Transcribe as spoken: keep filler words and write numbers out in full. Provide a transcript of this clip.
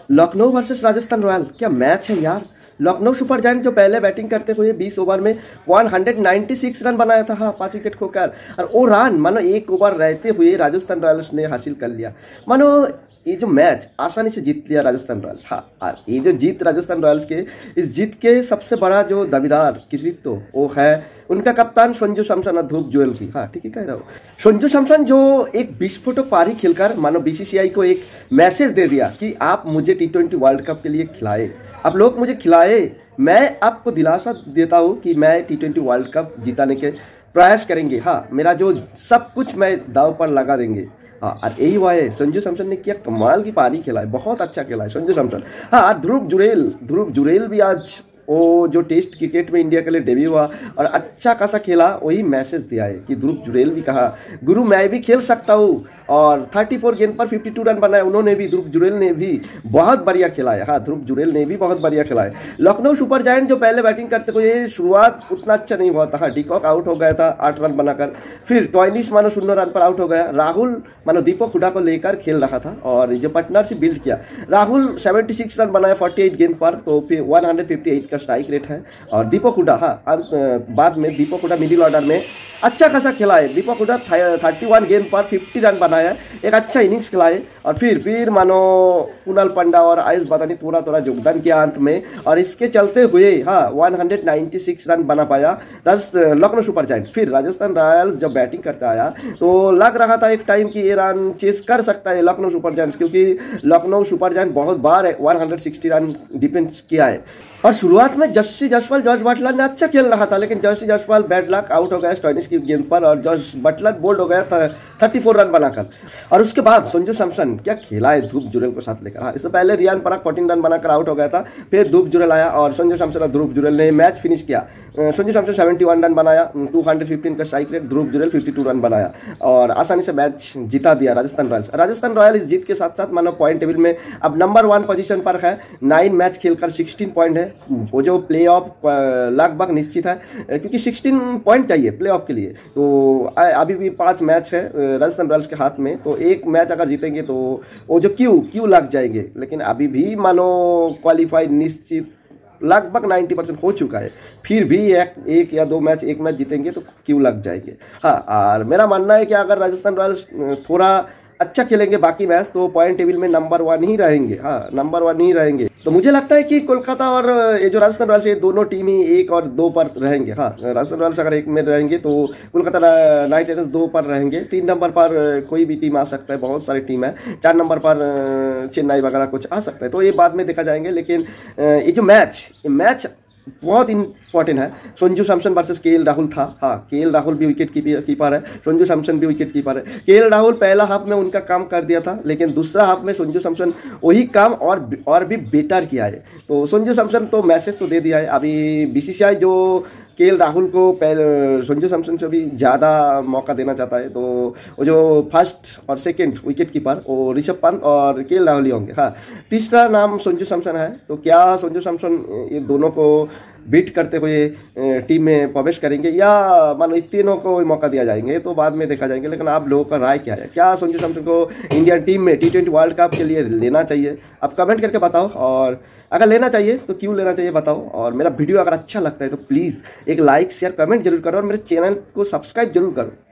Lucknow versus Rajasthan royal, क्या match है यार। लखनऊ सुपर जायंट जो पहले बैटिंग करते हुए बीस ओवर में एक सौ छियानवे रन बनाया था, हाँ पांच विकेट खोकर, और वो रन मानो एक ओवर रहते हुए राजस्थान रॉयल्स ने हासिल कर लिया। मानो ये जो मैच आसानी से जीत लिया राजस्थान रॉयल्स। हाँ, और ये जो जीत राजस्थान रॉयल्स के, इस जीत के सबसे बड़ा जो दावेदार कृतित्व वो है उनका कप्तान संजू सैमसन और ध्रुव जुरैल की। हाँ ठीक है कह रहा हूँ। संजू सैमसन जो एक विस्फोटक पारी खेलकर मानो बीसीसीआई को एक मैसेज दे दिया कि आप मुझे टी ट्वेंटी वर्ल्ड कप के लिए खिलाए, आप लोग मुझे खिलाए, मैं आपको दिलासा देता हूँ कि मैं टी ट्वेंटी वर्ल्ड कप जिताने के प्रयास करेंगे। हाँ, मेरा जो सब कुछ मैं दाव पर लगा देंगे। हाँ, और यही हुआ है। संजू सैमसन ने क्या कमाल की पारी खेला है, बहुत अच्छा खेला है संजू सैमसन। हाँ, ध्रुव जुरैल ध्रुव जुरैल भी आज वो जो टेस्ट क्रिकेट में इंडिया के लिए डेब्यू हुआ और अच्छा खासा खेला, वही मैसेज दिया है कि ध्रुव जुरैल भी कहा गुरु मैं भी खेल सकता हूँ, और चौंतीस गेंद पर बावन रन बनाए उन्होंने भी, ध्रुव जुरैल ने भी बहुत बढ़िया खिला है। हाँ, ध्रुव जुरैल ने भी बहुत बढ़िया खिला है। लखनऊ सुपर जायंट जो पहले बैटिंग करते हुए शुरुआत उतना अच्छा नहीं हुआ था। हाँ, डिकॉक आउट हो गया था आठ रन बनाकर, फिर टॉयनिस मानो शून्य रन पर आउट हो गया। राहुल मानो दीपक हुडा को लेकर खेल रहा था और जो पार्टनरशिप बिल्ड किया, राहुल छिहत्तर रन बनाया अड़तालीस गेंद पर, तो फिर एक सौ अट्ठावन का स्ट्राइक रेट है। और दीपक हुडा, हाँ बाद में दीपक हुडा मिडिल ऑर्डर में अच्छा खासा खिला है। दीपक हुडा इकतीस गेंद पर पचास रन बनाया, एक अच्छा इनिंग्स खिलाए। और फिर फिर मानो कुणाल पंड्या और आयुष बदानी थोड़ा थोड़ा योगदान किया अंत में, और इसके चलते हुए हाँ एक सौ छियानवे रन बना पाया लखनऊ सुपर जायंट। फिर राजस्थान रॉयल्स जब बैटिंग करता आया तो लग रहा था एक टाइम कि ये रन चेस कर सकता है लखनऊ सुपर जायंट्स, क्योंकि लखनऊ सुपर जायंट बहुत बार एक सौ साठ रन डिफेंस किया है। और शुरुआत में जस्सी जसवाल जॉर्ज बटलर ने अच्छा खेल रहा था, लेकिन Jassi Jaiswal bad luck out हो गया स्टॉइनिस की गेंद पर, और जॉर्ज बटलर बोल्ड हो गया चौंतीस रन बनाकर। और उसके बाद संजू सैमसन क्या खेला है ध्रुव जुरैल को साथ लेकर। हाँ, इससे पहले रियान पराग चौदह रन बनाकर आउट हो गया था, फिर ध्रुव जुरैल आया और संजू सैमसन और ध्रुव जुरैल ने मैच फिनिश किया। संजू सैमसन इकहत्तर रन बनाया, दो सौ पंद्रह का स्ट्राइक रेट, ध्रुव जुरैल बावन रन बनाया और आसानी से मैच जिता दिया राजस्थान रॉयल्स। राजस्थान रॉयल इस जीत के साथ साथ मानो पॉइंट टेबल में अब नंबर वन पोजीशन पर है, नाइन मैच खेलकर सोलह पॉइंट है। वो जो प्ले ऑफ लगभग निश्चित है, क्योंकि सोलह पॉइंट चाहिए प्ले ऑफ के लिए। तो अभी भी पांच मैच है राजस्थान रॉयल्स के हाथ में, तो एक मैच अगर जीतेंगे तो वो जो क्यू क्यू लग जाएंगे, लेकिन अभी भी मानो क्वालिफाई निश्चित लगभग नब्बे परसेंट हो चुका है। फिर भी एक एक या दो मैच एक मैच जीतेंगे तो क्यों लग जाएंगे। हाँ, और मेरा मानना है कि अगर राजस्थान रॉयल्स थोड़ा अच्छा खेलेंगे बाकी मैच तो पॉइंट टेबल में नंबर वन ही रहेंगे। हाँ, नंबर वन ही रहेंगे। तो मुझे लगता है कि कोलकाता और ये जो राजस्थान रॉयल्स ये दोनों टीम ही एक और दो पर रहेंगे। हाँ, राजस्थान रॉयल्स अगर एक में रहेंगे तो कोलकाता नाइट राइडर्स दो पर रहेंगे। तीन नंबर पर कोई भी टीम आ सकता है, बहुत सारी टीम है। चार नंबर पर चेन्नई वगैरह कुछ आ सकता है, तो ये बाद में देखा जाएंगे। लेकिन ये जो मैच ये मैच बहुत इंपॉर्टेंट है। Sanju Samson versus K L Rahul था। हाँ, के एल राहुल भी विकेट कीपर है, संजू सैमसन भी विकेट कीपर है। के एल राहुल पहला हाफ में उनका काम कर दिया था, लेकिन दूसरा हाफ में संजू सैमसन वही काम और और भी बेटर किया है। तो संजू सैमसन तो मैसेज तो दे दिया है। अभी बीसीसीआई जो के एल राहुल को पहले संजू सैमसन से भी ज़्यादा मौका देना चाहता है, तो वो जो फर्स्ट और सेकंड विकेट कीपर वो ऋषभ पंत और के एल राहुल ही होंगे। हाँ, तीसरा नाम संजू सैमसन है। तो क्या संजू सैमसन ये दोनों को बीट करते हुए टीम में प्रवेश करेंगे या मानो इन तीनों को मौका दिया जाएंगे, तो बाद में देखा जाएंगे। लेकिन आप लोगों का राय क्या है, क्या संजू सैमसन को इंडियन टीम में टी ट्वेंटी वर्ल्ड कप के लिए लेना चाहिए? आप कमेंट करके बताओ, और अगर लेना चाहिए तो क्यों लेना चाहिए बताओ। और मेरा वीडियो अगर अच्छा लगता है तो प्लीज़ एक लाइक शेयर कमेंट जरूर करो, और मेरे चैनल को सब्सक्राइब जरूर करो।